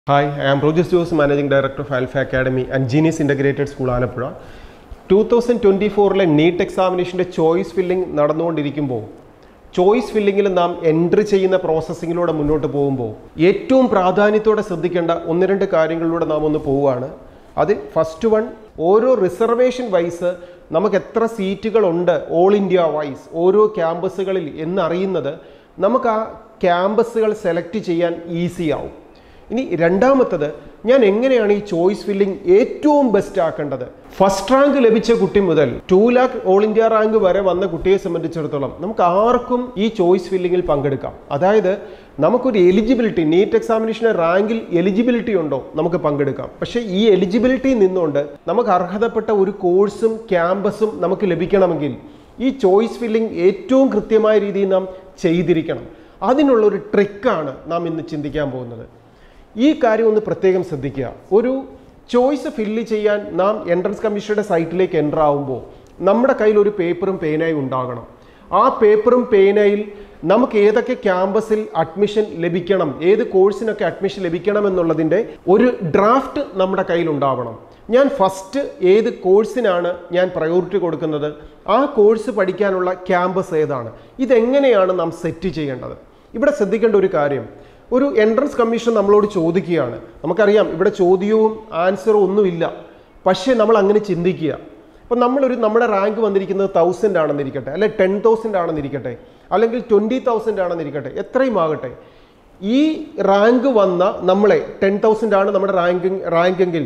Hi, I am Rojas Jose, Managing Director of Alpha Academy and Genius Integrated School, Alappuzha. 2024 NEET examination choice filling നടന്നുകൊണ്ടിരിക്കുമ്പോൾ choice ഫില്ലിങ്ങിൽ നാം entry ചെയ്യുന്ന പ്രോസസ്സിങ്ങിലൂടെ മുന്നോട്ട് പോകുമ്പോൾ ഏറ്റവും പ്രാധാന്യത്തോടെ ശ്രദ്ധിക്കേണ്ട ഒന്ന് രണ്ട് കാര്യങ്ങളിലൂടെ നാം ഒന്ന് പോവുകയാണ്. അത് ഫസ്റ്റ് വൺ, ഓരോ റിസർവേഷൻ വൈസ് നമുക്ക് എത്ര സീറ്റുകളുണ്ട് ഓൾ ഇന്ത്യ വൈസ് ഓരോ ക്യാമ്പസുകളിൽ എന്നറിയുന്നത് നമുക്ക് ആ ക്യാമ്പസുകൾ സെലക്ട് ചെയ്യാൻ ഈസി ആവും. ഇനി രണ്ടാമത്തത്, ഞാൻ എങ്ങനെയാണ് ഈ ചോയ്സ് ഫില്ലിംഗ് ഏറ്റവും ബെസ്റ്റ് ആക്കേണ്ടത്? ഫസ്റ്റ് റാങ്ക് ലഭിച്ച കുട്ടി മുതൽ 2 lakh ഓൾ ഇന്ത്യ റാങ്ക് വരെ വന്ന കുട്ടിയെ സംബന്ധിച്ചിടത്തോളം നമുക്ക് ആർക്കും ഈ ചോയ്സ് ഫില്ലിങ്ങിൽ പങ്കെടുക്കാം. അതായത് നമുക്കൊരു എലിജിബിലിറ്റി, നീറ്റ് എക്സാമിനേഷൻ്റെ റാങ്കിൽ എലിജിബിലിറ്റി ഉണ്ടോ നമുക്ക് പങ്കെടുക്കാം. പക്ഷേ ഈ എലിജിബിലിറ്റി നിന്നുകൊണ്ട് നമുക്ക് അർഹതപ്പെട്ട ഒരു കോഴ്സും ക്യാമ്പസും നമുക്ക് ലഭിക്കണമെങ്കിൽ ഈ ചോയ്സ് ഫില്ലിംഗ് ഏറ്റവും കൃത്യമായ രീതിയിൽ നാം ചെയ്തിരിക്കണം. അതിനുള്ളൊരു ട്രിക്കാണ് നാം ഇന്ന് ചിന്തിക്കാൻ പോകുന്നത്. ഈ കാര്യം ഒന്ന് പ്രത്യേകം ശ്രദ്ധിക്കുക. ഒരു ചോയ്സ് ഫില്ല് ചെയ്യാൻ നാം എൻട്രൻസ് കമ്മീഷനുടെ സൈറ്റിലേക്ക് എൻ്റർ ആവുമ്പോൾ നമ്മുടെ കയ്യിൽ ഒരു പേപ്പറും പേനയും ഉണ്ടാകണം. ആ പേപ്പറും പേനയിൽ നമുക്ക് ഏതൊക്കെ ക്യാമ്പസിൽ അഡ്മിഷൻ ലഭിക്കണം, ഏത് കോഴ്സിനൊക്കെ അഡ്മിഷൻ ലഭിക്കണം എന്നുള്ളതിൻ്റെ ഒരു ഡ്രാഫ്റ്റ് നമ്മുടെ കയ്യിൽ ഉണ്ടാവണം. ഞാൻ ഫസ്റ്റ് ഏത് കോഴ്സിനാണ് ഞാൻ പ്രയോറിറ്റി കൊടുക്കുന്നത്, ആ കോഴ്സ് പഠിക്കാനുള്ള ക്യാമ്പസ് ഏതാണ്, ഇതെങ്ങനെയാണ് നാം സെറ്റ് ചെയ്യേണ്ടത്? ഇവിടെ ശ്രദ്ധിക്കേണ്ട ഒരു കാര്യം, ഒരു എൻട്രൻസ് കമ്മീഷൻ നമ്മളോട് ചോദിക്കുകയാണ്. നമുക്കറിയാം ഇവിടെ ചോദ്യവും ആൻസറും ഒന്നുമില്ല, പക്ഷേ നമ്മൾ അങ്ങനെ ചിന്തിക്കുക. അപ്പം നമ്മുടെ റാങ്ക് വന്നിരിക്കുന്നത് 1000 ആണെന്നിരിക്കട്ടെ, അല്ലെങ്കിൽ 10,000 ആണെന്നിരിക്കട്ടെ, അല്ലെങ്കിൽ 20,000 ആണെന്നിരിക്കട്ടെ, എത്രയും ആകട്ടെ. ഈ റാങ്ക് വന്ന നമ്മളെ 10,000 ആണ് നമ്മുടെ റാങ്കെങ്കിൽ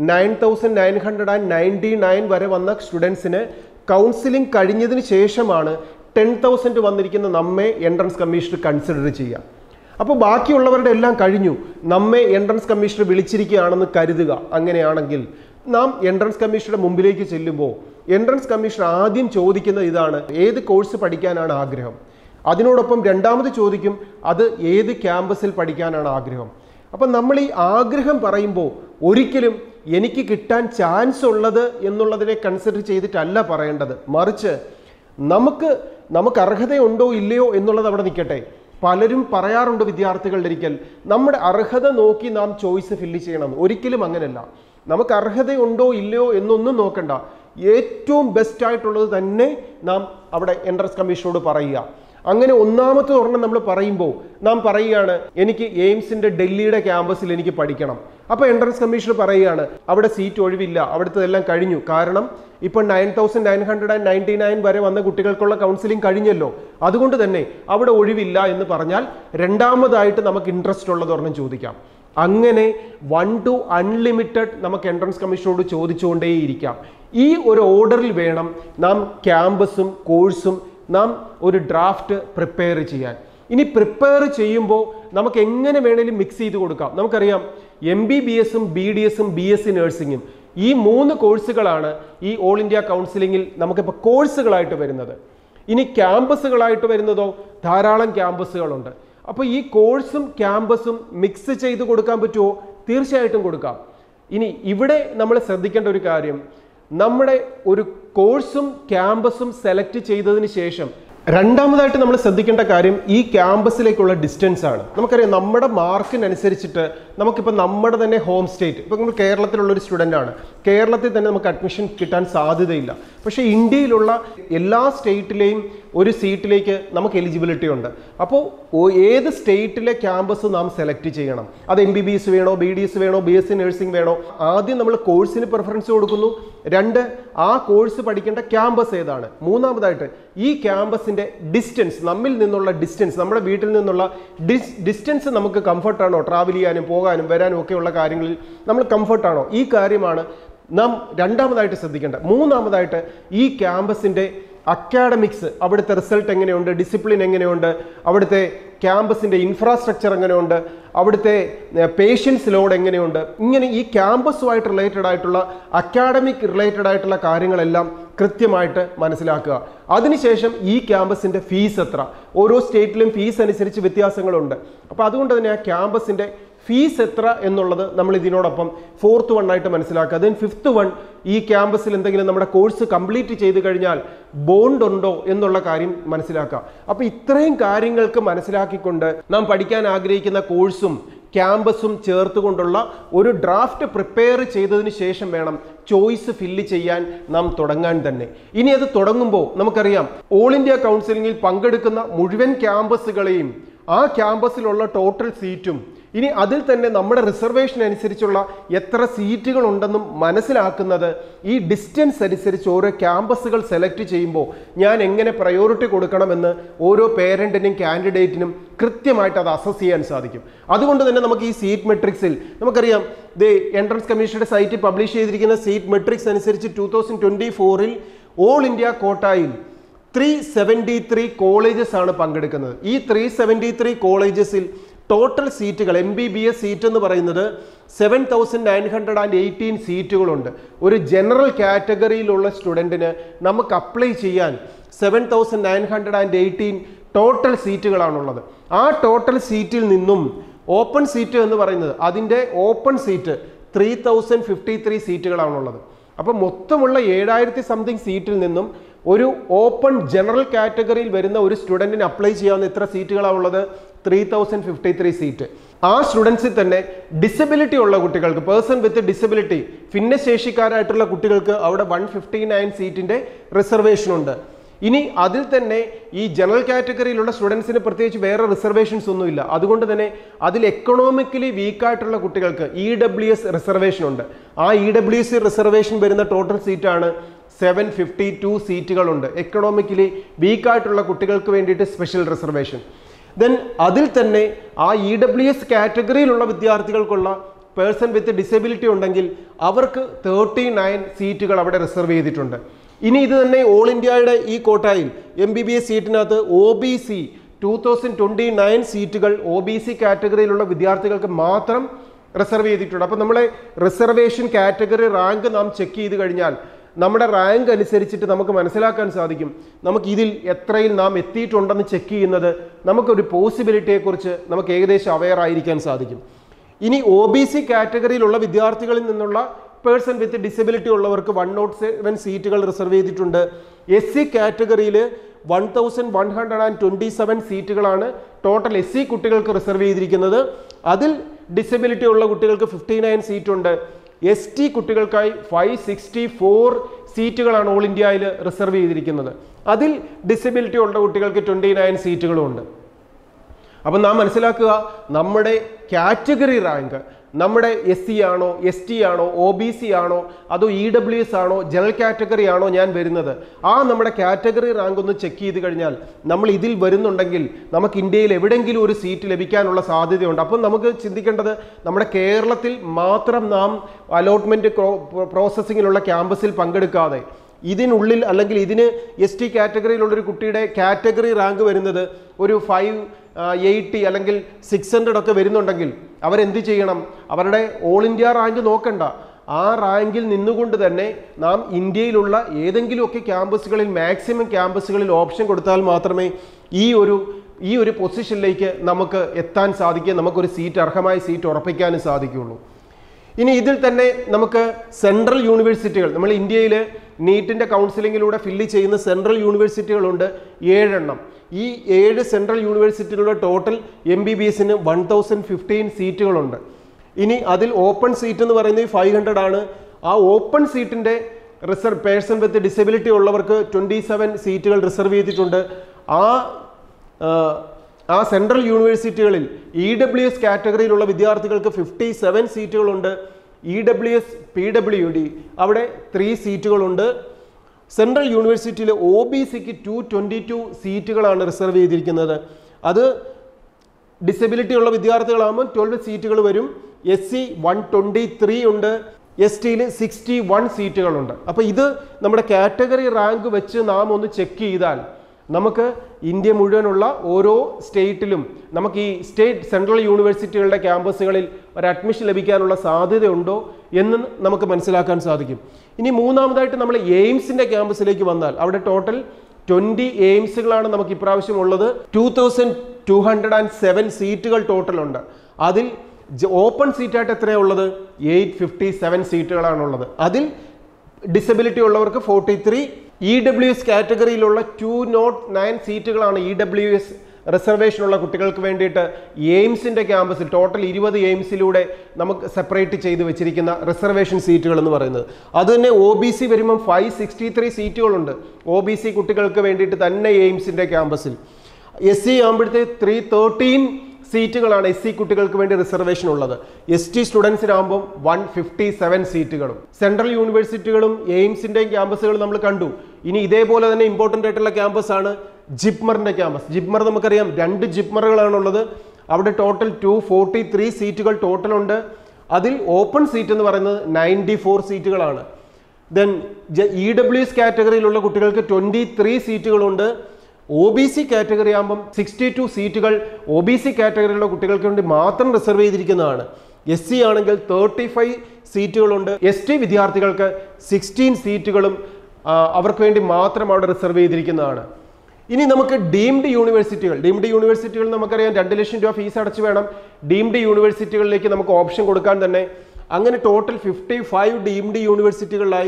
9,999 വരെ വന്ന സ്റ്റുഡൻസിന് കൗൺസിലിംഗ് കഴിഞ്ഞതിന് ശേഷമാണ് 10,000 വന്നിരിക്കുന്ന നമ്മെ എൻട്രൻസ് കമ്മീഷൻ കൺസിഡർ ചെയ്യുക. അപ്പോൾ ബാക്കിയുള്ളവരുടെ എല്ലാം കഴിഞ്ഞു, നമ്മെ എൻട്രൻസ് കമ്മീഷണർ വിളിച്ചിരിക്കുകയാണെന്ന് കരുതുക. അങ്ങനെയാണെങ്കിൽ നാം എൻട്രൻസ് കമ്മീഷണറുടെ മുമ്പിലേക്ക് ചെല്ലുമ്പോൾ എൻട്രൻസ് കമ്മീഷണർ ആദ്യം ചോദിക്കുന്നത് ഇതാണ്: ഏത് കോഴ്സ് പഠിക്കാനാണ് ആഗ്രഹം? അതിനോടൊപ്പം രണ്ടാമത് ചോദിക്കും, അത് ഏത് ക്യാമ്പസിൽ പഠിക്കാനാണ് ആഗ്രഹം? അപ്പം നമ്മൾ ഈ ആഗ്രഹം പറയുമ്പോൾ ഒരിക്കലും എനിക്ക് കിട്ടാൻ ചാൻസ് ഉള്ളത് എന്നുള്ളതിനെ കൺസിഡർ ചെയ്തിട്ടല്ല പറയേണ്ടത്. മറിച്ച് നമുക്ക് അർഹതയുണ്ടോ ഇല്ലയോ എന്നുള്ളത് അവിടെ നിൽക്കട്ടെ. പലരും പറയാറുണ്ട് വിദ്യാർത്ഥികളുടെ ഒരിക്കൽ, നമ്മുടെ അർഹത നോക്കി നാം ചോയ്സ് ഫില്ല് ചെയ്യണം. ഒരിക്കലും അങ്ങനെയല്ല. നമുക്ക് അർഹതയുണ്ടോ ഇല്ലയോ എന്നൊന്നും നോക്കണ്ട, ഏറ്റവും ബെസ്റ്റ് ആയിട്ടുള്ളത് തന്നെ നാം അവിടെ എൻട്രൻസ് കമ്മീഷനോട് പറയുക. അങ്ങനെ ഒന്നാമത്തെ ഒരെണ്ണം നമ്മൾ പറയുമ്പോൾ നാം പറയുകയാണ്, എനിക്ക് എയിംസിൻ്റെ ഡൽഹിയുടെ ക്യാമ്പസിൽ എനിക്ക് പഠിക്കണം. അപ്പോൾ എൻട്രൻസ് കമ്മീഷണർ പറയുകയാണ്, അവിടെ സീറ്റ് ഒഴിവില്ല, അവിടുത്തെല്ലാം കഴിഞ്ഞു. കാരണം ഇപ്പം 9,999 വരെ വന്ന കുട്ടികൾക്കുള്ള കൗൺസിലിംഗ് കഴിഞ്ഞല്ലോ, അതുകൊണ്ട് തന്നെ അവിടെ ഒഴിവില്ല എന്ന് പറഞ്ഞാൽ രണ്ടാമതായിട്ട് നമുക്ക് ഇൻട്രസ്റ്റ് ഉള്ളത് ഒരെണ്ണം ചോദിക്കാം. അങ്ങനെ 1 to unlimited നമുക്ക് എൻട്രൻസ് കമ്മീഷനോട് ചോദിച്ചുകൊണ്ടേയിരിക്കാം. ഈ ഒരു ഓർഡറിൽ വേണം നാം ക്യാമ്പസും കോഴ്സും നാം ഒരു ഡ്രാഫ്റ്റ് പ്രിപ്പയർ ചെയ്യാൻ. ഇനി പ്രിപ്പയർ ചെയ്യുമ്പോൾ നമുക്ക് എങ്ങനെ വേണേലും മിക്സ് ചെയ്ത് കൊടുക്കാം. നമുക്കറിയാം MBBS-ഉം BDS-ഉം BSc നഴ്സിംഗും ഈ 3 കോഴ്സുകളാണ് ഈ ഓൾ ഇന്ത്യ കൗൺസിലിങ്ങിൽ നമുക്കിപ്പോൾ കോഴ്സുകളായിട്ട് വരുന്നത്. ഇനി ക്യാമ്പസുകളായിട്ട് വരുന്നതോ ധാരാളം ക്യാമ്പസുകളുണ്ട്. അപ്പോൾ ഈ കോഴ്സും ക്യാമ്പസും മിക്സ് ചെയ്ത് കൊടുക്കാൻ പറ്റുമോ? തീർച്ചയായിട്ടും കൊടുക്കാം. ഇനി ഇവിടെ നമ്മൾ ശ്രദ്ധിക്കേണ്ട ഒരു കാര്യം, നമ്മുടെ ഒരു കോഴ്സും ക്യാമ്പസും സെലക്ട് ചെയ്തതിന് ശേഷം രണ്ടാമതായിട്ട് നമ്മൾ ശ്രദ്ധിക്കേണ്ട കാര്യം ഈ ക്യാമ്പസിലേക്കുള്ള ഡിസ്റ്റൻസ് ആണ്. നമുക്കറിയാം നമ്മുടെ മാർക്കിനനുസരിച്ചിട്ട് നമുക്കിപ്പോൾ നമ്മുടെ തന്നെ ഹോം സ്റ്റേറ്റ്, ഇപ്പോൾ നമ്മൾ കേരളത്തിലുള്ളൊരു സ്റ്റുഡൻ്റ് ആണ്, കേരളത്തിൽ തന്നെ നമുക്ക് അഡ്മിഷൻ കിട്ടാൻ സാധ്യതയില്ല. പക്ഷേ ഇന്ത്യയിലുള്ള എല്ലാ സ്റ്റേറ്റിലെയും ഒരു സീറ്റിലേക്ക് നമുക്ക് എലിജിബിലിറ്റി ഉണ്ട്. അപ്പോൾ ഏത് സ്റ്റേറ്റിലെ ക്യാമ്പസ് നാം സെലക്ട് ചെയ്യണം? അത് MBBS വേണോ, BDS വേണോ, BSc നഴ്സിംഗ് വേണോ? ആദ്യം നമ്മൾ കോഴ്സിന് പ്രിഫറൻസ് കൊടുക്കുന്നു. 2, ആ കോഴ്സ് പഠിക്കേണ്ട ക്യാമ്പസ് ഏതാണ്? മൂന്നാമതായിട്ട് ഈ ക്യാമ്പസിൻ്റെ ഡിസ്റ്റൻസ്, നമ്മിൽ നിന്നുള്ള ഡിസ്റ്റൻസ്, നമ്മുടെ വീട്ടിൽ നിന്നുള്ള ഡിസ്റ്റൻസ് നമുക്ക് കംഫർട്ടാണോ? ട്രാവൽ ചെയ്യാനും പോകാനും വരാനും ഒക്കെയുള്ള കാര്യങ്ങളിൽ നമ്മൾ കംഫർട്ടാണോ? ഈ കാര്യമാണ് നാം രണ്ടാമതായിട്ട് ശ്രദ്ധിക്കേണ്ടത്. മൂന്നാമതായിട്ട് ഈ ക്യാമ്പസിൻ്റെ അക്കാഡമിക്സ്, അവിടുത്തെ റിസൾട്ട് എങ്ങനെയുണ്ട്, ഡിസിപ്ലിൻ എങ്ങനെയുണ്ട്, അവിടുത്തെ ക്യാമ്പസിൻ്റെ ഇൻഫ്രാസ്ട്രക്ചർ എങ്ങനെയുണ്ട്, അവിടുത്തെ പേഷ്യൻസ് ലോഡ് എങ്ങനെയുണ്ട്, ഇങ്ങനെ ഈ ക്യാമ്പസുമായിട്ട് റിലേറ്റഡ് ആയിട്ടുള്ള അക്കാഡമിക് റിലേറ്റഡ് ആയിട്ടുള്ള കാര്യങ്ങളെല്ലാം കൃത്യമായിട്ട് മനസ്സിലാക്കുക. അതിനുശേഷം ഈ ക്യാമ്പസിൻ്റെ ഫീസ് എത്ര? ഓരോ സ്റ്റേറ്റിലും ഫീസ് അനുസരിച്ച് വ്യത്യാസങ്ങളുണ്ട്. അപ്പോൾ അതുകൊണ്ട് തന്നെ ആ ക്യാമ്പസിൻ്റെ ഫീസ് എത്ര എന്നുള്ളത് നമ്മൾ ഇതിനോടൊപ്പം 4th one ആയിട്ട് മനസ്സിലാക്കുക. ദെൻ 5th one, ഈ ക്യാമ്പസിൽ എന്തെങ്കിലും നമ്മുടെ കോഴ്സ് കംപ്ലീറ്റ് ചെയ്ത് കഴിഞ്ഞാൽ ബോണ്ട് ഉണ്ടോ എന്നുള്ള കാര്യം മനസ്സിലാക്കുക. അപ്പോൾ ഇത്രയും കാര്യങ്ങൾക്ക് മനസ്സിലാക്കിക്കൊണ്ട് നാം പഠിക്കാൻ ആഗ്രഹിക്കുന്ന കോഴ്സും ക്യാമ്പസും ചേർത്തുകൊണ്ടുള്ള ഒരു ഡ്രാഫ്റ്റ് പ്രിപ്പയർ ചെയ്തതിന് ശേഷം വേണം ചോയ്സ് ഫില്ല് ചെയ്യാൻ നാം തുടങ്ങാൻ തന്നെ. ഇനി അത് തുടങ്ങുമ്പോൾ നമുക്കറിയാം ഓൾ ഇന്ത്യ കൗൺസിലിംഗിൽ പങ്കെടുക്കുന്ന മുഴുവൻ ക്യാമ്പസുകളെയും ആ ക്യാമ്പസിലുള്ള ടോട്ടൽ സീറ്റും ഇനി അതിൽ തന്നെ നമ്മുടെ റിസർവേഷൻ അനുസരിച്ചുള്ള എത്ര സീറ്റുകൾ ഉണ്ടെന്നും മനസ്സിലാക്കുന്നത് ഈ ഡിസ്റ്റൻസ് അനുസരിച്ച് ഓരോ ക്യാമ്പസുകൾ സെലക്ട് ചെയ്യുമ്പോൾ ഞാൻ എങ്ങനെ പ്രയോറിറ്റി കൊടുക്കണമെന്ന് ഓരോ പേരൻറ്റിനും കാൻഡിഡേറ്റിനും കൃത്യമായിട്ട് അത് അസസ് ചെയ്യാൻ സാധിക്കും. അതുകൊണ്ട് തന്നെ നമുക്ക് ഈ സീറ്റ് മെട്രിക്സിൽ നമുക്കറിയാം എൻട്രൻസ് കമ്മീഷന്റെ സൈറ്റിൽ പബ്ലിഷ് ചെയ്തിരിക്കുന്ന സീറ്റ് മെട്രിക്സ് അനുസരിച്ച് 2024 ഓൾ ഇന്ത്യ കോട്ടായിൽ 373 കോളേജസ് ആണ് പങ്കെടുക്കുന്നത്. ഈ 373 കോളേജസിൽ ടോട്ടൽ സീറ്റുകൾ MBBS സീറ്റ് എന്ന് പറയുന്നത് 7918 സീറ്റുകളുണ്ട്. ഒരു ജനറൽ കാറ്റഗറിയിലുള്ള സ്റ്റുഡൻറ്റിന് നമുക്ക് അപ്ലൈ ചെയ്യാൻ 7918 ടോട്ടൽ സീറ്റുകളാണുള്ളത്. ആ ടോട്ടൽ സീറ്റിൽ നിന്നും ഓപ്പൺ സീറ്റ് എന്ന് പറയുന്നത് അതിൻ്റെ ഓപ്പൺ സീറ്റ് 3053 സീറ്റുകളാണുള്ളത്. അപ്പോൾ മൊത്തമുള്ള 7000 സംതിങ് സീറ്റിൽ നിന്നും ഒരു ഓപ്പൺ ജനറൽ കാറ്റഗറിയിൽ വരുന്ന ഒരു സ്റ്റുഡൻറ്റിന് അപ്ലൈ ചെയ്യാവുന്ന എത്ര സീറ്റുകളാണ് ഉള്ളത്? 3053 സീറ്റ്. ആ സ്റ്റുഡൻസിൽ തന്നെ ഡിസബിലിറ്റി ഉള്ള കുട്ടികൾക്ക്, പേഴ്സൺ വിത്ത് ഡിസബിലിറ്റി, ഭിന്നശേഷിക്കാരായിട്ടുള്ള കുട്ടികൾക്ക് അവിടെ 159 സീറ്റിൻ്റെ റിസർവേഷൻ ഉണ്ട്. ഇനി അതിൽ തന്നെ ഈ ജനറൽ കാറ്റഗറിയിലുള്ള സ്റ്റുഡൻസിന് പ്രത്യേകിച്ച് വേറെ റിസർവേഷൻസ് ഒന്നുമില്ല. അതുകൊണ്ട് തന്നെ അതിൽ എക്കണോമിക്കലി വീക്കായിട്ടുള്ള കുട്ടികൾക്ക് EWS റിസർവേഷൻ ഉണ്ട്. ആ EWS റിസർവേഷൻ വരുന്ന ടോട്ടൽ സീറ്റാണ് 752 സീറ്റുകളുണ്ട്. എക്കണോമിക്കലി വീക്കായിട്ടുള്ള കുട്ടികൾക്ക് വേണ്ടിയിട്ട് സ്പെഷ്യൽ റിസർവേഷൻ. ദെൻ അതിൽ തന്നെ ആ EWS കാറ്റഗറിയിലുള്ള വിദ്യാർത്ഥികൾക്കുള്ള പേഴ്സൺ വിത്ത് ഡിസബിലിറ്റി ഉണ്ടെങ്കിൽ അവർക്ക് 39 സീറ്റുകൾ അവിടെ റിസർവ് ചെയ്തിട്ടുണ്ട്. ഇനി ഇത് തന്നെ ഓൾ ഇന്ത്യയുടെ ഈ കോട്ടായിൽ MBBS സീറ്റിനകത്ത് OBC 2029 സീറ്റുകൾ OBC കാറ്റഗറിയിലുള്ള വിദ്യാർത്ഥികൾക്ക് മാത്രം റിസർവ് ചെയ്തിട്ടുണ്ട്. അപ്പോൾ നമ്മളെ റിസർവേഷൻ കാറ്റഗറി റാങ്ക് നാം ചെക്ക് ചെയ്ത് കഴിഞ്ഞാൽ നമ്മുടെ റാങ്ക് അനുസരിച്ചിട്ട് നമുക്ക് മനസ്സിലാക്കാൻ സാധിക്കും നമുക്ക് ഇതിൽ എത്രയിൽ നാം എത്തിയിട്ടുണ്ടെന്ന് ചെക്ക് ചെയ്യുന്നത് നമുക്കൊരു പോസിബിലിറ്റിയെക്കുറിച്ച് നമുക്ക് ഏകദേശം അവെയർ ആയിരിക്കാൻ സാധിക്കും. ഇനി OBC കാറ്റഗറിയിലുള്ള വിദ്യാർത്ഥികളിൽ നിന്നുള്ള പേഴ്സൺ വിത്ത് ഡിസബിലിറ്റി ഉള്ളവർക്ക് 107 സീറ്റുകൾ റിസർവ് ചെയ്തിട്ടുണ്ട്. SC കാറ്റഗറിയിൽ 1127 സീറ്റുകളാണ് ടോട്ടൽ SC കുട്ടികൾക്ക് റിസർവ് ചെയ്തിരിക്കുന്നത്. അതിൽ ഡിസബിലിറ്റി ഉള്ള കുട്ടികൾക്ക് 59 സീറ്റുണ്ട്. ST കുട്ടികൾക്കായി 564 സീറ്റുകളാണ് ഓൾ ഇന്ത്യയിൽ റിസർവ് ചെയ്തിരിക്കുന്നത്. അതിൽ ഡിസബിലിറ്റി ഉള്ള കുട്ടികൾക്ക് 29 സീറ്റുകളുമുണ്ട്. അപ്പം നാം മനസ്സിലാക്കുക, നമ്മുടെ കാറ്റഗറി റാങ്ക് നമ്മുടെ SC ആണോ ST ആണോ OBC ആണോ അതോ EWS ആണോ ജനറൽ കാറ്റഗറി ആണോ ഞാൻ വരുന്നത്, ആ നമ്മുടെ കാറ്റഗറി റാങ്ക് ഒന്ന് ചെക്ക് ചെയ്ത് കഴിഞ്ഞാൽ നമ്മൾ ഇതിൽ വരുന്നുണ്ടെങ്കിൽ നമുക്ക് ഇന്ത്യയിൽ എവിടെയെങ്കിലും ഒരു സീറ്റ് ലഭിക്കാനുള്ള സാധ്യതയുണ്ട്. അപ്പം നമുക്ക് ചിന്തിക്കേണ്ടത് നമ്മുടെ കേരളത്തിൽ മാത്രം നാം അലോട്ട്മെൻറ്റ് പ്രോസസ്സിങ്ങിലുള്ള ക്യാമ്പസിൽ പങ്കെടുക്കാതെ ഇതിനുള്ളിൽ അല്ലെങ്കിൽ ഇതിന് ST കാറ്റഗറിയിലുള്ളൊരു കുട്ടിയുടെ കാറ്റഗറി റാങ്ക് വരുന്നത് ഒരു 580 അല്ലെങ്കിൽ 600 ഒക്കെ വരുന്നുണ്ടെങ്കിൽ അവരെന്ത് ചെയ്യണം? അവരുടെ ഓൾ ഇന്ത്യ റാങ്ക് നോക്കണ്ട, ആ റാങ്കിൽ നിന്നുകൊണ്ട് തന്നെ നാം ഇന്ത്യയിലുള്ള ഏതെങ്കിലുമൊക്കെ ക്യാമ്പസുകളിൽ മാക്സിമം ക്യാമ്പസുകളിൽ ഓപ്ഷൻ കൊടുത്താൽ മാത്രമേ ഈ ഒരു പൊസിഷനിലേക്ക് നമുക്ക് എത്താൻ സാധിക്കുക, നമുക്കൊരു സീറ്റ് അർഹമായ സീറ്റ് ഉറപ്പിക്കാനും സാധിക്കുകയുള്ളൂ. ഇനി ഇതിൽ തന്നെ നമുക്ക് സെൻട്രൽ യൂണിവേഴ്സിറ്റികൾ, നമ്മൾ ഇന്ത്യയിൽ നീറ്റിൻ്റെ കൗൺസിലിങ്ങിലൂടെ ഫില്ല് ചെയ്യുന്ന സെൻട്രൽ യൂണിവേഴ്സിറ്റികളുണ്ട് 7 എണ്ണം. ഈ 7 സെൻട്രൽ യൂണിവേഴ്സിറ്റികളുടെ ടോട്ടൽ MBBSന് 1015 സീറ്റുകളുണ്ട്. ഇനി അതിൽ ഓപ്പൺ സീറ്റ് എന്ന് പറയുന്നത് 500 ആണ്. ആ ഓപ്പൺ സീറ്റിൻ്റെ പേഴ്സൺ വിത്ത് ഡിസബിലിറ്റി ഉള്ളവർക്ക് 27 സീറ്റുകൾ റിസർവ് ചെയ്തിട്ടുണ്ട്. ആ സെൻട്രൽ യൂണിവേഴ്സിറ്റികളിൽ EWS കാറ്റഗറിയിലുള്ള വിദ്യാർത്ഥികൾക്ക് 57 സീറ്റുകളുണ്ട്. EWS PWD അവിടെ 3 സീറ്റുകളുണ്ട്. സെൻട്രൽ യൂണിവേഴ്സിറ്റിയിൽ OBCക്ക് 222 സീറ്റുകളാണ് റിസർവ് ചെയ്തിരിക്കുന്നത്. അത് ഡിസബിലിറ്റി ഉള്ള വിദ്യാർത്ഥികളാകുമ്പോൾ 12 സീറ്റുകൾ വരും. SC 123 ഉണ്ട്. STയിൽ 61 സീറ്റുകളുണ്ട്. അപ്പോൾ ഇത് നമ്മുടെ കാറ്റഗറി റാങ്ക് വെച്ച് നാം ഒന്ന് ചെക്ക് ചെയ്താൽ നമുക്ക് ഇന്ത്യ മുഴുവനുള്ള ഓരോ സ്റ്റേറ്റിലും നമുക്ക് ഈ സ്റ്റേറ്റ് സെൻട്രൽ യൂണിവേഴ്സിറ്റികളുടെ ക്യാമ്പസുകളിൽ ഒരു അഡ്മിഷൻ ലഭിക്കാനുള്ള സാധ്യതയുണ്ടോ എന്ന് നമുക്ക് മനസ്സിലാക്കാൻ സാധിക്കും. ഇനി മൂന്നാമതായിട്ട് നമ്മൾ എയിംസിൻ്റെ ക്യാമ്പസിലേക്ക് വന്നാൽ അവിടെ ടോട്ടൽ 20 എയിംസുകളാണ് നമുക്ക് ഇപ്രാവശ്യം ഉള്ളത്. 2207 സീറ്റുകൾ ടോട്ടൽ ഉണ്ട്. അതിൽ ഓപ്പൺ സീറ്റായിട്ട് എത്രയാണ് ഉള്ളത്? 857 സീറ്റുകളാണുള്ളത്. അതിൽ ഡിസബിലിറ്റി ഉള്ളവർക്ക് 43, EWS കാറ്റഗറിയിലുള്ള 209 സീറ്റുകളാണ് EWS റിസർവേഷനുള്ള കുട്ടികൾക്ക് വേണ്ടിയിട്ട് എയിംസിൻ്റെ ക്യാമ്പസിൽ ടോട്ടൽ 20 എയിംസിലൂടെ നമുക്ക് സെപ്പറേറ്റ് ചെയ്ത് വെച്ചിരിക്കുന്ന റിസർവേഷൻ സീറ്റുകൾ എന്ന് പറയുന്നത്. അതുതന്നെ OBC വരുമ്പം 563 സീറ്റുകളുണ്ട് OBC കുട്ടികൾക്ക് വേണ്ടിയിട്ട് തന്നെ എയിംസിൻ്റെ ക്യാമ്പസിൽ. SC ആകുമ്പോഴത്തെ 313 സീറ്റുകളാണ് SC കുട്ടികൾക്ക് വേണ്ടി റിസർവേഷൻ ഉള്ളത്. ST സ്റ്റുഡൻസിനാകുമ്പോൾ 157 സീറ്റുകളും. സെൻട്രൽ യൂണിവേഴ്സിറ്റികളും എയിംസിൻ്റെയും ക്യാമ്പസുകൾ നമ്മൾ കണ്ടു. ഇനി ഇതേപോലെ തന്നെ ഇമ്പോർട്ടൻ്റ് ആയിട്ടുള്ള ക്യാമ്പസാണ് ജിപ്മറിൻ്റെ ക്യാമ്പസ്. ജിപ്മർ നമുക്കറിയാം 2 ജിപ്മറുകളാണുള്ളത്. അവിടെ ടോട്ടൽ 243 സീറ്റുകൾ ടോട്ടലുണ്ട്. അതിൽ ഓപ്പൺ സീറ്റ് എന്ന് പറയുന്നത് 94 സീറ്റുകളാണ്. ദെൻ EWS കാറ്റഗറിയിലുള്ള കുട്ടികൾക്ക് 23 സീറ്റുകളുണ്ട്. OBC കാറ്റഗറി ആകുമ്പം 62 സീറ്റുകൾ OBC കാറ്റഗറിയിലുള്ള കുട്ടികൾക്ക് വേണ്ടി മാത്രം റിസർവ് ചെയ്തിരിക്കുന്നതാണ്. SC ആണെങ്കിൽ 35 സീറ്റുകളുണ്ട്. ST വിദ്യാർത്ഥികൾക്ക് 16 സീറ്റുകളും അവർക്ക് വേണ്ടി മാത്രം അവിടെ റിസർവ് ചെയ്തിരിക്കുന്നതാണ്. ഇനി നമുക്ക് ഡീംഡ് യൂണിവേഴ്സിറ്റികൾ നമുക്കറിയാം 2 ലക്ഷം രൂപ ഫീസ് അടച്ചു വേണം ഡീംഡ് യൂണിവേഴ്സിറ്റികളിലേക്ക് നമുക്ക് ഓപ്ഷൻ കൊടുക്കാൻ തന്നെ. അങ്ങനെ ടോട്ടൽ 55 ഡീംഡ് യൂണിവേഴ്സിറ്റികളിലായി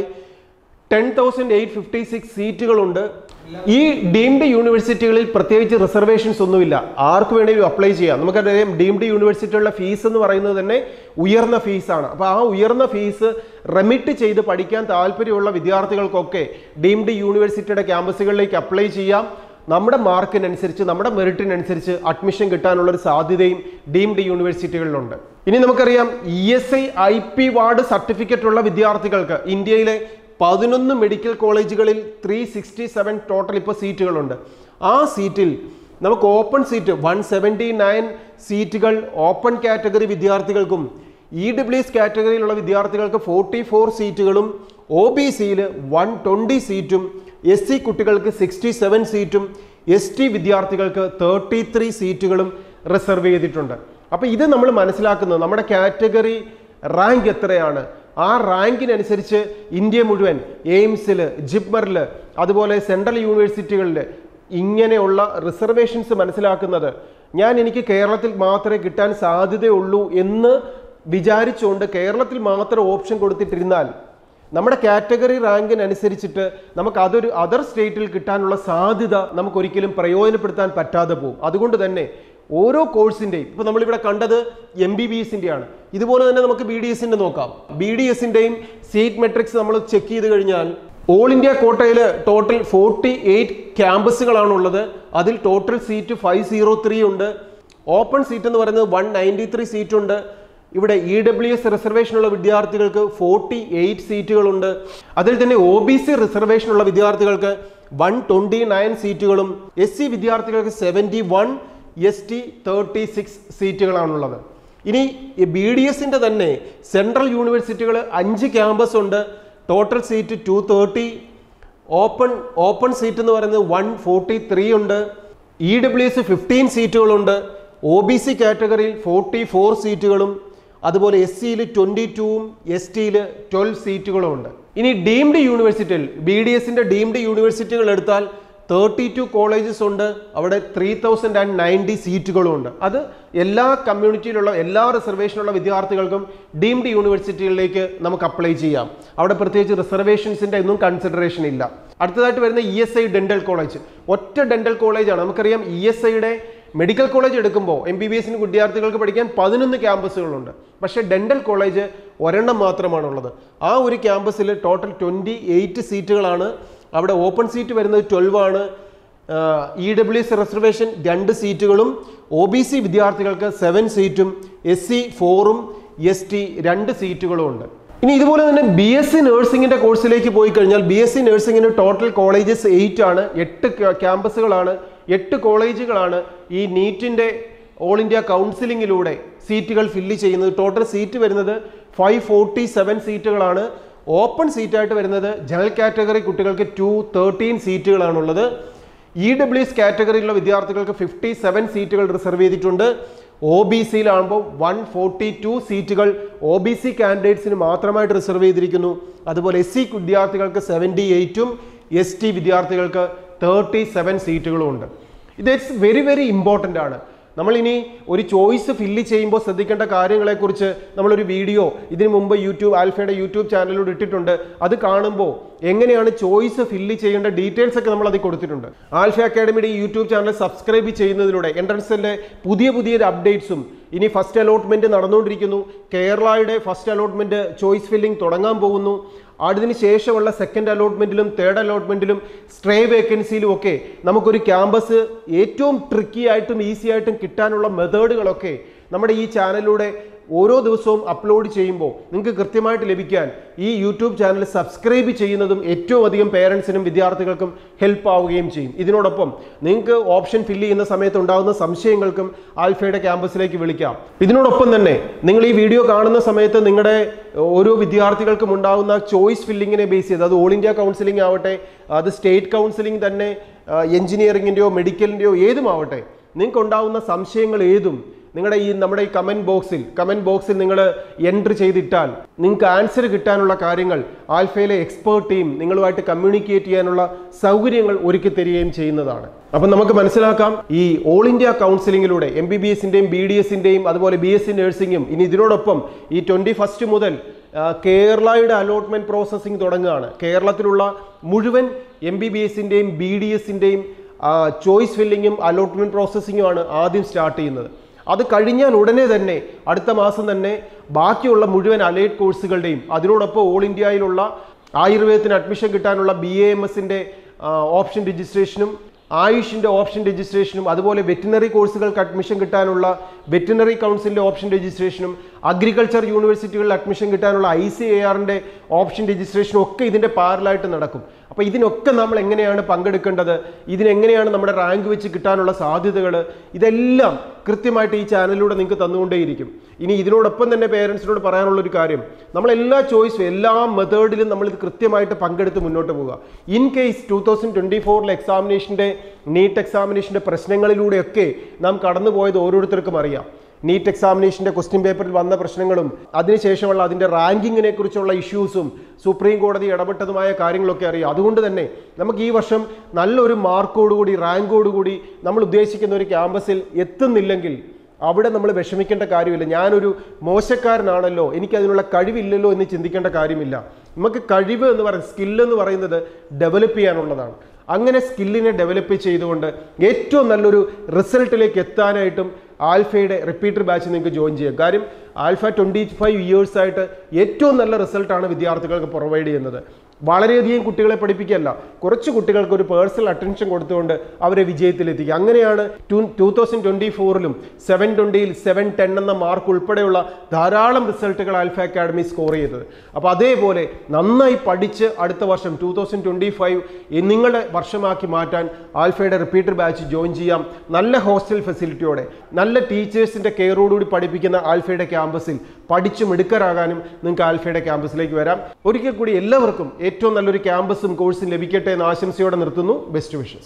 10,856 സീറ്റുകളുണ്ട്. ഈ ഡീംഡ് യൂണിവേഴ്സിറ്റികളിൽ പ്രത്യേകിച്ച് റിസർവേഷൻസ് ഒന്നുമില്ല, ആർക്ക് വേണമെങ്കിലും അപ്ലൈ ചെയ്യാം. നമുക്കറിയാം ഡീംഡ് യൂണിവേഴ്സിറ്റികളുടെ ഫീസ് എന്ന് പറയുന്നത് തന്നെ ഉയർന്ന ഫീസാണ്. അപ്പോൾ ആ ഉയർന്ന ഫീസ് റെമിറ്റ് ചെയ്ത് പഠിക്കാൻ താല്പര്യമുള്ള വിദ്യാർത്ഥികൾക്കൊക്കെ ഡീംഡ് യൂണിവേഴ്സിറ്റിയുടെ ക്യാമ്പസുകളിലേക്ക് അപ്ലൈ ചെയ്യാം. നമ്മുടെ മാർക്കിനനുസരിച്ച് നമ്മുടെ മെറിറ്റിനനുസരിച്ച് അഡ്മിഷൻ കിട്ടാനുള്ളൊരു സാധ്യതയും ഡീംഡ് യൂണിവേഴ്സിറ്റികളിലുണ്ട്. ഇനി നമുക്കറിയാം ESI IP വാർഡ് സർട്ടിഫിക്കറ്റ് ഉള്ള വിദ്യാർത്ഥികൾക്ക് ഇന്ത്യയിലെ 11 മെഡിക്കൽ കോളേജുകളിൽ 367 ടോട്ടൽ ഇപ്പോൾ സീറ്റുകളുണ്ട്. ആ സീറ്റിൽ നമുക്ക് ഓപ്പൺ സീറ്റ് 179 സീറ്റുകൾ ഓപ്പൺ കാറ്റഗറി വിദ്യാർത്ഥികൾക്കും EWS കാറ്റഗറിയിലുള്ള വിദ്യാർത്ഥികൾക്ക് 44 സീറ്റുകളും OBCയിൽ 120 സീറ്റും SC കുട്ടികൾക്ക് 67 സീറ്റും ST വിദ്യാർത്ഥികൾക്ക് 33 സീറ്റുകളും റിസർവ് ചെയ്തിട്ടുണ്ട്. അപ്പോൾ ഇത് നമ്മൾ മനസ്സിലാക്കുന്നത് നമ്മുടെ കാറ്റഗറി റാങ്ക് എത്രയാണ്, ആ റാങ്കിനനുസരിച്ച് ഇന്ത്യ മുഴുവൻ എയിംസിൽ, ജിപ്മറിൽ, അതുപോലെ സെൻട്രൽ യൂണിവേഴ്സിറ്റികളിൽ ഇങ്ങനെയുള്ള റിസർവേഷൻസ് മനസ്സിലാക്കുന്നത് എനിക്ക് കേരളത്തിൽ മാത്രമേ കിട്ടാൻ സാധ്യതയുള്ളൂ എന്ന് വിചാരിച്ചുകൊണ്ട് കേരളത്തിൽ മാത്രം ഓപ്ഷൻ കൊടുത്തിട്ടിരുന്നാൽ നമ്മുടെ കാറ്റഗറി റാങ്കിനനുസരിച്ചിട്ട് നമുക്ക് അതർ സ്റ്റേറ്റിൽ കിട്ടാനുള്ള സാധ്യത നമുക്കൊരിക്കലും പ്രയോജനപ്പെടുത്താൻ പറ്റാതെ പോകും. അതുകൊണ്ട് തന്നെ ഓരോ കോഴ്സിൻ്റെയും ഇപ്പോൾ നമ്മളിവിടെ കണ്ടത് MBBSൻ്റെയാണ്, ഇതുപോലെ തന്നെ നമുക്ക് BDSൻ്റെ നോക്കാം. BDSൻ്റെയും സീറ്റ് മെട്രിക്സ് നമ്മൾ ചെക്ക് ചെയ്ത് കഴിഞ്ഞാൽ ഓൾ ഇന്ത്യ കോട്ടയിൽ ടോട്ടൽ 48 ക്യാമ്പസുകളാണുള്ളത്. അതിൽ ടോട്ടൽ സീറ്റ് 503 ഉണ്ട്. ഓപ്പൺ സീറ്റ് എന്ന് പറയുന്നത് 193 സീറ്റുണ്ട്. ഇവിടെ EWS റിസർവേഷനുള്ള വിദ്യാർത്ഥികൾക്ക് 48 സീറ്റുകളുണ്ട്. അതിൽ തന്നെ OBC റിസർവേഷനുള്ള വിദ്യാർത്ഥികൾക്ക് 129 സീറ്റുകളും SC വിദ്യാർത്ഥികൾക്ക് 71, ST 36 സീറ്റുകളാണുള്ളത്. ഇനി BDSൻ്റെ തന്നെ സെൻട്രൽ യൂണിവേഴ്സിറ്റികൾ 5 ക്യാമ്പസ് ഉണ്ട്. Total seat 230. ഓപ്പൺ സീറ്റ് എന്ന് പറയുന്നത് 143 ഉണ്ട്. EWS 15 സീറ്റുകളുണ്ട്. OBC കാറ്റഗറിയിൽ 44 സീറ്റുകളും അതുപോലെ SCയിൽ 22ഉം STയിൽ 12 സീറ്റുകളും ഉണ്ട്. ഇനി ഡീംഡ് യൂണിവേഴ്സിറ്റിയിൽ BDSൻ്റെ ഡീംഡ് യൂണിവേഴ്സിറ്റികൾ എടുത്താൽ 32 കോളേജസ് ഉണ്ട്. അവിടെ 3090 സീറ്റുകളും ഉണ്ട്. അത് എല്ലാ കമ്മ്യൂണിറ്റിയിലുള്ള എല്ലാ റിസർവേഷനുള്ള വിദ്യാർത്ഥികൾക്കും ഡീംഡ് യൂണിവേഴ്സിറ്റികളിലേക്ക് നമുക്ക് അപ്ലൈ ചെയ്യാം. അവിടെ പ്രത്യേകിച്ച് റിസർവേഷൻസിൻ്റെ ഒന്നും കൺസിഡറേഷൻ ഇല്ല. അടുത്തതായിട്ട് വരുന്ന ESI ഡെന്റൽ കോളേജ് ഒറ്റ ഡെന്റൽ കോളേജാണ്. നമുക്കറിയാം ESIയുടെ മെഡിക്കൽ കോളേജ് എടുക്കുമ്പോൾ MBBSന് വിദ്യാർത്ഥികൾക്ക് പഠിക്കാൻ 11 ക്യാമ്പസുകളുണ്ട്. പക്ഷേ ഡെന്റൽ കോളേജ് ഒരെണ്ണം മാത്രമാണുള്ളത്. ആ ഒരു ക്യാമ്പസിൽ ടോട്ടൽ 28 സീറ്റുകളാണ്. അവിടെ ഓപ്പൺ സീറ്റ് വരുന്നത് 12 ആണ്. EWS റിസർവേഷൻ 2 സീറ്റുകളും OBC വിദ്യാർത്ഥികൾക്ക് 7 സീറ്റും SC 4ഉം ST 2 സീറ്റുകളും ഉണ്ട്. ഇനി ഇതുപോലെ തന്നെ BSc നഴ്സിംഗിൻ്റെ കോഴ്സിലേക്ക് പോയി കഴിഞ്ഞാൽ BSc നഴ്സിംഗിന് ടോട്ടൽ കോളേജസ് 8 ആണ്. 8 ക്യാമ്പസുകളാണ്, 8 കോളേജുകളാണ് ഈ നീറ്റിൻ്റെ ഓൾ ഇന്ത്യ കൗൺസിലിങ്ങിലൂടെ സീറ്റുകൾ ഫില്ല് ചെയ്യുന്നത്. ടോട്ടൽ സീറ്റ് വരുന്നത് 547 സീറ്റുകളാണ്. ഓപ്പൺ സീറ്റായിട്ട് വരുന്നത് ജനറൽ കാറ്റഗറി കുട്ടികൾക്ക് 213 സീറ്റുകളാണുള്ളത്. EWS കാറ്റഗറിയിലുള്ള വിദ്യാർത്ഥികൾക്ക് 57 സീറ്റുകൾ റിസർവ് ചെയ്തിട്ടുണ്ട്. OBCയിലാകുമ്പോൾ 142 സീറ്റുകൾ OBC കാൻഡിഡേറ്റ്സിന് മാത്രമായിട്ട് റിസർവ് ചെയ്തിരിക്കുന്നു. അതുപോലെ SC വിദ്യാർത്ഥികൾക്ക് 78ഉം ST വിദ്യാർത്ഥികൾക്ക് 37 സീറ്റുകളും ഉണ്ട്. ഇത് വെരി വെരി ഇമ്പോർട്ടൻ്റ് ആണ്. നമ്മളിനി ഒരു ചോയ്സ് ഫില്ല് ചെയ്യുമ്പോൾ ശ്രദ്ധിക്കേണ്ട കാര്യങ്ങളെക്കുറിച്ച് നമ്മളൊരു വീഡിയോ ഇതിനു മുമ്പ് ആൽഫയുടെ യൂട്യൂബ് ചാനലിലൂടെ ഇട്ടിട്ടുണ്ട്. അത് കാണുമ്പോൾ എങ്ങനെയാണ് ചോയ്സ് ഫില്ല് ചെയ്യേണ്ട ഡീറ്റെയിൽസ് ഒക്കെ നമ്മൾ അതിൽ കൊടുത്തിട്ടുണ്ട്. ആൽഫ അക്കാഡമിയുടെ ഈ യൂട്യൂബ് ചാനൽ സബ്സ്ക്രൈബ് ചെയ്യുന്നതിലൂടെ എൻട്രൻസിൻ്റെ പുതിയ അപ്ഡേറ്റ്സും, ഇനി ഫസ്റ്റ് അലോട്ട്മെന്റ് നടന്നുകൊണ്ടിരിക്കുന്നു, കേരളയുടെ ഫസ്റ്റ് അലോട്ട്മെന്റ് ചോയ്സ് ഫില്ലിംഗ് തുടങ്ങാൻ പോകുന്നു, അതിന് ശേഷമുള്ള സെക്കൻഡ് അലോട്ട്മെന്റിലും തേർഡ് അലോട്ട്മെന്റിലും സ്ട്രേ വേക്കൻസിയിലും ഒക്കെ നമുക്കൊരു ക്യാമ്പസ് ഏറ്റവും ട്രിക്കി ആയിട്ടും ഈസി ആയിട്ടും കിട്ടാനുള്ള മെത്തേഡുകളൊക്കെ നമ്മുടെ ഈ ചാനലിലൂടെ ഓരോ ദിവസവും അപ്ലോഡ് ചെയ്യുമ്പോൾ നിങ്ങൾക്ക് കൃത്യമായിട്ട് ലഭിക്കാൻ ഈ യൂട്യൂബ് ചാനൽ സബ്സ്ക്രൈബ് ചെയ്യുന്നതും ഏറ്റവും അധികം പേരൻസിനും വിദ്യാർത്ഥികൾക്കും ഹെൽപ്പ് ആവുകയും ചെയ്യും. ഇതിനോടൊപ്പം നിങ്ങൾക്ക് ഓപ്ഷൻ ഫില്ല് ചെയ്യുന്ന സമയത്ത് ഉണ്ടാകുന്ന സംശയങ്ങൾക്കും ആൽഫയുടെ ക്യാമ്പസിലേക്ക് വിളിക്കാം. ഇതിനോടൊപ്പം തന്നെ നിങ്ങൾ ഈ വീഡിയോ കാണുന്ന സമയത്ത് നിങ്ങളുടെ ഓരോ വിദ്യാർത്ഥികൾക്കും ഉണ്ടാകുന്ന ചോയ്സ് ഫില്ലിങ്ങിനെ ബേസ് ചെയ്ത്, അത് ഓൾ ഇന്ത്യ കൗൺസിലിംഗ് ആവട്ടെ, അത് സ്റ്റേറ്റ് കൗൺസിലിംഗ് തന്നെ, എഞ്ചിനീയറിംഗിൻ്റെയോ മെഡിക്കലിൻ്റെയോ ഏതുമാവട്ടെ, നിങ്ങൾക്ക് ഉണ്ടാകുന്ന സംശയങ്ങൾ ഏതും നമ്മുടെ ഈ കമന്റ് ബോക്സിൽ നിങ്ങൾ എൻട്രി ചെയ്തിട്ടാൽ നിങ്ങൾക്ക് ആൻസർ കിട്ടാനുള്ള കാര്യങ്ങൾ ആൽഫയിലെ എക്സ്പേർട്ട് ടീം നിങ്ങളുമായിട്ട് കമ്മ്യൂണിക്കേറ്റ് ചെയ്യാനുള്ള സൗകര്യങ്ങൾ ഒരുക്കി തരികയും ചെയ്യുന്നതാണ്. അപ്പം നമുക്ക് മനസ്സിലാക്കാം, ഈ ഓൾ ഇന്ത്യ കൗൺസിലിങ്ങിലൂടെ MBBSൻ്റെയും BDSൻ്റെയും അതുപോലെ BSc നഴ്സിംഗും, ഇനി ഇതിനോടൊപ്പം ഈ 21 മുതൽ കേരളയുടെ അലോട്ട്മെന്റ് പ്രോസസ്സിംഗ് തുടങ്ങുകയാണ്. കേരളത്തിലുള്ള മുഴുവൻ MBBSൻ്റെയും BDSൻ്റെയും ചോയ്സ് ഫില്ലിങ്ങും അലോട്ട്മെന്റ് പ്രോസസ്സിങ്ങുമാണ് ആദ്യം സ്റ്റാർട്ട് ചെയ്യുന്നത്. അത് കഴിഞ്ഞാൽ ഉടനെ തന്നെ അടുത്ത മാസം തന്നെ ബാക്കിയുള്ള മുഴുവൻ അലൈഡ് കോഴ്സുകളുടെയും, അതിനോടൊപ്പം ഓൾ ഇന്ത്യയിലുള്ള ആയുർവേദത്തിന് അഡ്മിഷൻ കിട്ടാനുള്ള BAMSൻ്റെ ഓപ്ഷൻ രജിസ്ട്രേഷനും, ആയുഷിൻ്റെ ഓപ്ഷൻ രജിസ്ട്രേഷനും, അതുപോലെ വെറ്റിനറി കോഴ്സുകൾക്ക് അഡ്മിഷൻ കിട്ടാനുള്ള വെറ്റിനറി കൗൺസിലിൻ്റെ ഓപ്ഷൻ രജിസ്ട്രേഷനും, അഗ്രികൾച്ചർ യൂണിവേഴ്സിറ്റികളിൽ അഡ്മിഷൻ കിട്ടാനുള്ള ICARൻ്റെ ഓപ്ഷൻ രജിസ്ട്രേഷനും ഒക്കെ ഇതിൻ്റെ പാരലായിട്ട് നടക്കും. അപ്പോൾ ഇതിനൊക്കെ നമ്മൾ എങ്ങനെയാണ് പങ്കെടുക്കേണ്ടത്, ഇതിനെങ്ങനെയാണ് നമ്മുടെ റാങ്ക് വെച്ച് കിട്ടാനുള്ള സാധ്യതകൾ, ഇതെല്ലാം കൃത്യമായിട്ട് ഈ ചാനലിലൂടെ നിങ്ങൾക്ക് തന്നുകൊണ്ടേയിരിക്കും. ഇനി ഇതിനോടൊപ്പം തന്നെ പേരൻസിനോട് പറയാനുള്ളൊരു കാര്യം, നമ്മളെല്ലാ ചോയ്സും എല്ലാ മെത്തേഡിലും നമ്മളിത് കൃത്യമായിട്ട് പങ്കെടുത്ത് മുന്നോട്ട് പോവുക. ഇൻ കേസ് 2024 എക്സാമിനേഷൻ്റെ നീറ്റ് എക്സാമിനേഷൻ്റെ പ്രശ്നങ്ങളിലൂടെയൊക്കെ നാം കടന്നു പോയത് ഓരോരുത്തർക്കും അറിയാം. നീറ്റ് എക്സാമിനേഷൻ്റെ ക്വസ്റ്റ്യൻ പേപ്പറിൽ വന്ന പ്രശ്നങ്ങളും അതിനുശേഷമുള്ള അതിൻ്റെ റാങ്കിങ്ങിനെ കുറിച്ചുള്ള ഇഷ്യൂസും സുപ്രീം കോടതി ഇടപെട്ടതുമായ കാര്യങ്ങളൊക്കെ അറിയാം. അതുകൊണ്ട് തന്നെ നമുക്ക് ഈ വർഷം നല്ലൊരു മാർക്കോടുകൂടി റാങ്കോടുകൂടി നമ്മൾ ഉദ്ദേശിക്കുന്ന ഒരു ക്യാമ്പസിൽ എത്തുന്നില്ലെങ്കിൽ അവിടെ നമ്മൾ വിഷമിക്കേണ്ട കാര്യമില്ല. ഞാനൊരു മോശക്കാരനാണല്ലോ, എനിക്കതിനുള്ള കഴിവില്ലല്ലോ എന്ന് ചിന്തിക്കേണ്ട കാര്യമില്ല. നമുക്ക് കഴിവ് എന്ന് പറയുന്നത്, സ്കില്ല് എന്ന് പറയുന്നത് ഡെവലപ്പ് ചെയ്യാനുള്ളതാണ്. അങ്ങനെ സ്കില്ലിനെ ഡെവലപ്പ് ചെയ്തുകൊണ്ട് ഏറ്റവും നല്ലൊരു റിസൾട്ടിലേക്ക് എത്താനായിട്ടും ആൽഫയുടെ റിപ്പീറ്റർ ബാച്ച് നിങ്ങൾക്ക് ജോയിൻ ചെയ്യാം. കാര്യം ആൽഫ 25 ഇയേഴ്സായിട്ട് ഏറ്റവും നല്ല റിസൾട്ടാണ് വിദ്യാർത്ഥികൾക്ക് പ്രൊവൈഡ് ചെയ്യുന്നത്. വളരെയധികം കുട്ടികളെ പഠിപ്പിക്കുകയല്ല, കുറച്ച് കുട്ടികൾക്ക് ഒരു പേഴ്സണൽ അറ്റൻഷൻ കൊടുത്തുകൊണ്ട് അവരെ വിജയത്തിലെത്തിക്കുക. അങ്ങനെയാണ് 2024ലും 720ൽ 710 എന്ന മാർക്ക് ഉൾപ്പെടെയുള്ള ധാരാളം റിസൾട്ടുകൾ ആൽഫ അക്കാഡമി സ്കോർ ചെയ്തത്. അപ്പോൾ അതേപോലെ നന്നായി പഠിച്ച് അടുത്ത വർഷം 2025 നിങ്ങളുടെ വർഷമാക്കി മാറ്റാൻ ആൽഫയുടെ റിപ്പീറ്റർ ബാച്ച് ജോയിൻ ചെയ്യാം. നല്ല ഹോസ്റ്റൽ ഫെസിലിറ്റിയോടെ, നല്ല ടീച്ചേഴ്സിൻ്റെ കെയറോടുകൂടി പഠിപ്പിക്കുന്ന ആൽഫയുടെ ക്യാമ്പസിൽ പഠിച്ചു മിടുക്കരാകാനും നിങ്ങൾക്ക് ആൽഫയുടെ ക്യാമ്പസിലേക്ക് വരാം. ഒരിക്കൽ കൂടി എല്ലാവർക്കും ഏറ്റവും നല്ലൊരു ക്യാമ്പസും കോഴ്സും ലഭിക്കട്ടെ എന്ന് ആശംസയോടെ നിർത്തുന്നു. Best wishes.